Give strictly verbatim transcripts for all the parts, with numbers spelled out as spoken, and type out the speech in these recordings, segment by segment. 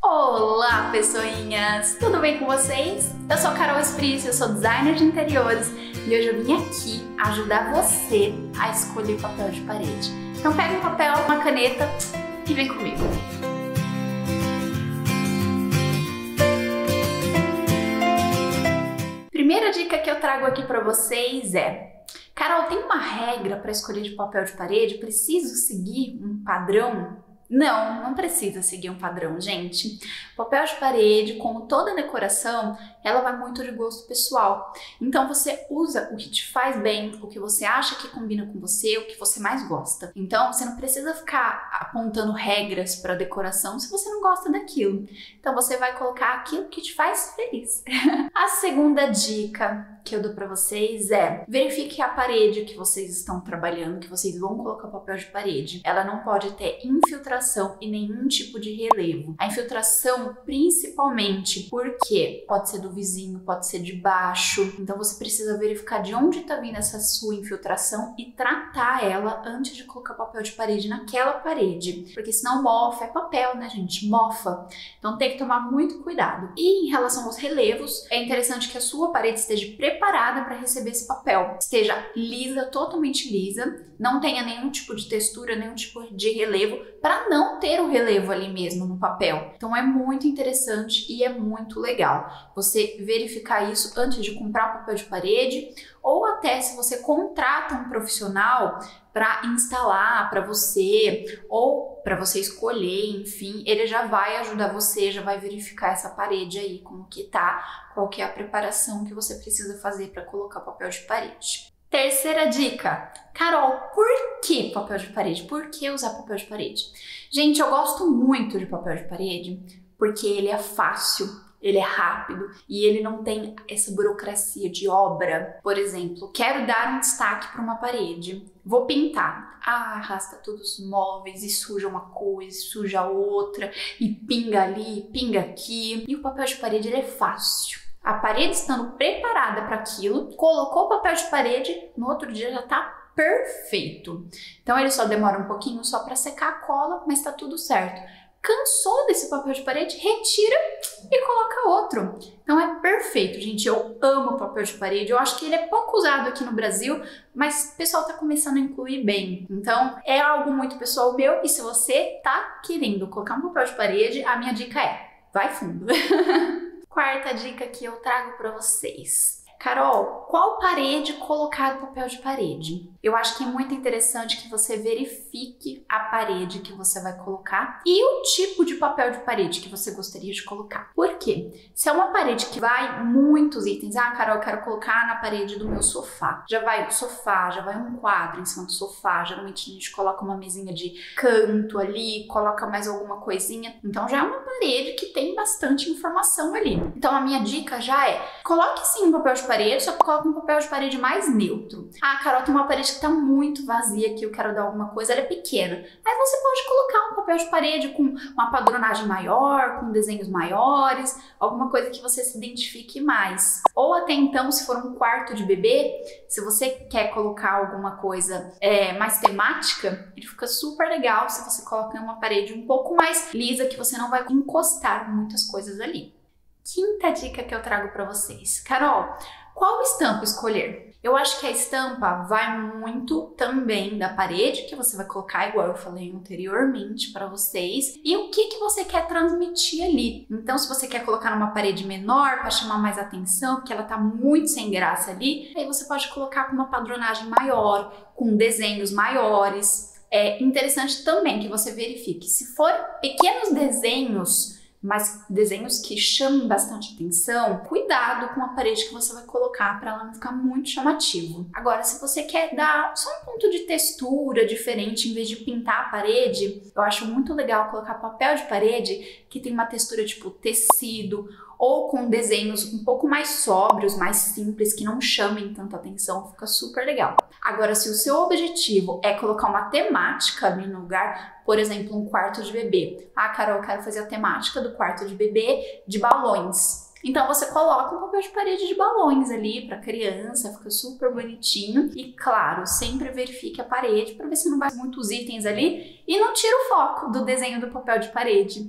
Olá, pessoinhas! Tudo bem com vocês? Eu sou Carol Esprício, eu sou designer de interiores e hoje eu vim aqui ajudar você a escolher papel de parede. Então pega um papel, uma caneta e vem comigo! Primeira dica que eu trago aqui para vocês é: Carol, tem uma regra para escolher de papel de parede? Preciso seguir um padrão? Não, não precisa seguir um padrão, gente. Papel de parede, como toda decoração, ela vai muito de gosto pessoal. Então você usa o que te faz bem, o que você acha que combina com você, o que você mais gosta. Então você não precisa ficar apontando regras para decoração se você não gosta daquilo. Então você vai colocar aquilo que te faz feliz. A segunda dica que eu dou para vocês é: verifique a parede que vocês estão trabalhando, que vocês vão colocar papel de parede. Ela não pode ter infiltração e nenhum tipo de relevo. A infiltração principalmente porque pode ser do vizinho, pode ser de baixo. Então você precisa verificar de onde está vindo essa sua infiltração e tratar ela antes de colocar papel de parede naquela parede. Porque senão mofa, é papel, né, gente? Mofa. Então tem que tomar muito cuidado. E em relação aos relevos, é interessante que a sua parede esteja preparada para receber esse papel. Esteja lisa, totalmente lisa, não tenha nenhum tipo de textura, nenhum tipo de relevo, para não ter o relevo ali mesmo no papel. Então é muito interessante e é muito legal você verificar isso antes de comprar o papel de parede, ou até se você contrata um profissional para instalar para você, ou para você escolher, enfim, ele já vai ajudar você, já vai verificar essa parede aí, como que tá, qual que é a preparação que você precisa fazer para colocar papel de parede. Terceira dica: Carol, por que papel de parede? Por que usar papel de parede? Gente, eu gosto muito de papel de parede porque ele é fácil, ele é rápido e ele não tem essa burocracia de obra. Por exemplo, quero dar um destaque para uma parede, vou pintar. Ah, arrasta todos os móveis e suja uma coisa, suja outra e pinga ali, pinga aqui. E o papel de parede, ele é fácil. A parede estando preparada para aquilo, colocou o papel de parede, no outro dia já tá perfeito. Então ele só demora um pouquinho só para secar a cola, mas tá tudo certo. Cansou desse papel de parede? Retira e coloca outro. Então é perfeito, gente. Eu amo papel de parede. Eu acho que ele é pouco usado aqui no Brasil, mas o pessoal tá começando a incluir bem. Então é algo muito pessoal meu, e se você tá querendo colocar um papel de parede, a minha dica é: vai fundo. Quarta dica que eu trago para vocês: Carol, qual parede colocar o papel de parede? Eu acho que é muito interessante que você verifique a parede que você vai colocar e o tipo de papel de parede que você gostaria de colocar. Por quê? Se é uma parede que vai muitos itens, ah, Carol, eu quero colocar na parede do meu sofá. Já vai o sofá, já vai um quadro em cima do sofá, geralmente a gente coloca uma mesinha de canto ali, coloca mais alguma coisinha. Então já é uma parede que tem bastante informação ali. Então a minha dica já é: coloque sim um papel de parede, só coloque um papel de parede mais neutro. Ah, Carol, tem uma parede que tá muito vazia aqui, eu quero dar alguma coisa, ela é pequena. Aí você pode colocar um papel de parede com uma padronagem maior, com desenhos maiores, alguma coisa que você se identifique mais. Ou até então, se for um quarto de bebê, se você quer colocar alguma coisa é, mais temática, ele fica super legal se você coloca em uma parede um pouco mais lisa, que você não vai encostar muitas coisas ali. Quinta dica que eu trago para vocês: Carol, qual estampa escolher? Eu acho que a estampa vai muito também da parede que você vai colocar, igual eu falei anteriormente para vocês, e o que que você quer transmitir ali. Então, se você quer colocar numa parede menor para chamar mais atenção, porque ela tá muito sem graça ali, aí você pode colocar com uma padronagem maior, com desenhos maiores. É interessante também que você verifique, se for pequenos desenhos, mas desenhos que chamem bastante atenção, cuidado com a parede que você vai colocar para ela não ficar muito chamativo. Agora, se você quer dar só um ponto de textura diferente em vez de pintar a parede, eu acho muito legal colocar papel de parede que tem uma textura tipo tecido, ou com desenhos um pouco mais sóbrios, mais simples, que não chamem tanta atenção, fica super legal. Agora, se o seu objetivo é colocar uma temática ali no lugar, por exemplo, um quarto de bebê. Ah, Carol, eu quero fazer a temática do quarto de bebê de balões. Então você coloca um papel de parede de balões ali para criança, fica super bonitinho. E claro, sempre verifique a parede para ver se não vai muitos itens ali e não tira o foco do desenho do papel de parede.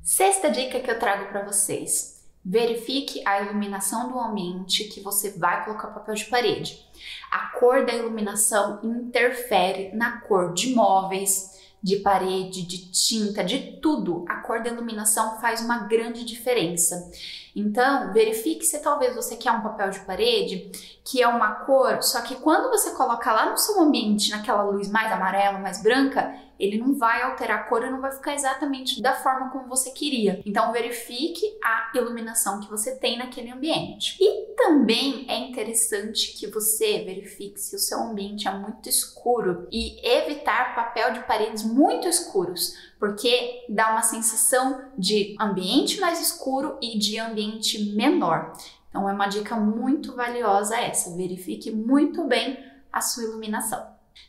Sexta dica que eu trago para vocês. Verifique a iluminação do ambiente que você vai colocar papel de parede. A cor da iluminação interfere na cor de móveis, de parede, de tinta, de tudo. A cor da iluminação faz uma grande diferença. Então, verifique se talvez você quer um papel de parede que é uma cor, só que quando você coloca lá no seu ambiente, naquela luz mais amarela, mais branca, ele não vai alterar a cor e não vai ficar exatamente da forma como você queria. Então, verifique a iluminação que você tem naquele ambiente. E também é interessante que você verifique se o seu ambiente é muito escuro e evitar papel de paredes muito escuros, porque dá uma sensação de ambiente mais escuro e de ambiente menor. Então é uma dica muito valiosa essa, verifique muito bem a sua iluminação.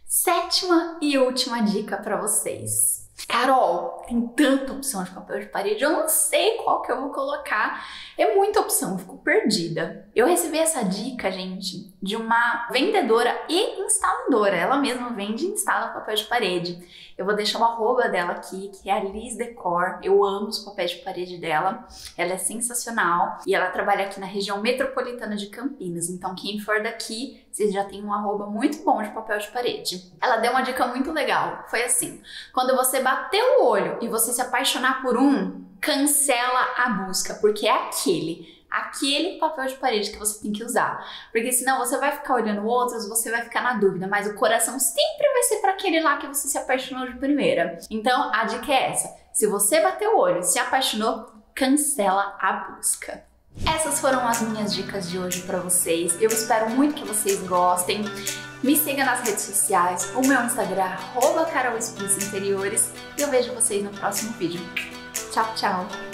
Sétima e última dica para vocês. Carol, tem tanta opção de papel de parede, eu não sei qual que eu vou colocar. É muita opção, eu fico perdida. Eu recebi essa dica, gente, de uma vendedora e instaladora. Ela mesma vende e instala papel de parede. Eu vou deixar o arroba dela aqui, que é a Liz Decor. Eu amo os papéis de parede dela. Ela é sensacional e ela trabalha aqui na região metropolitana de Campinas. Então, quem for daqui, vocês já têm um arroba muito bom de papel de parede. Ela deu uma dica muito legal. Foi assim: quando você bater o olho e você se apaixonar por um, cancela a busca, porque é aquele. Aquele papel de parede que você tem que usar, porque senão você vai ficar olhando outros, você vai ficar na dúvida, mas o coração sempre vai ser para aquele lá que você se apaixonou de primeira. Então a dica é essa: se você bater o olho, se apaixonou, cancela a busca. Essas foram as minhas dicas de hoje para vocês. Eu espero muito que vocês gostem. Me siga nas redes sociais, o meu Instagram, arroba Carol Interiores, e eu vejo vocês no próximo vídeo. Tchau, tchau!